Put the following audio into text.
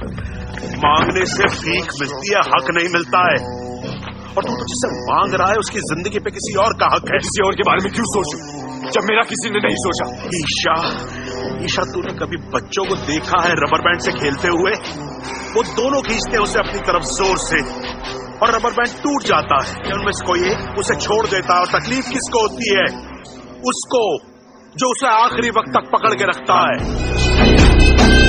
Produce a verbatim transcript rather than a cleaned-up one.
मांगने से भीख मिलती है, हक नहीं मिलता है। और तू तो जिससे मांग रहा है उसकी जिंदगी पे किसी और का हक है। किसी और के बारे में क्यों सोचूं जब मेरा किसी ने नहीं सोचा? ईशा, ईशा तूने कभी बच्चों को देखा है रबर बैंड से खेलते हुए? वो दोनों खींचते हैं उसे अपनी तरफ जोर से और रबर बैंड टूट जाता है। उनमें से कोई एक उसे छोड़ देता है और तकलीफ किसको होती है? उसको जो उसे आखिरी वक्त तक पकड़ के रखता है।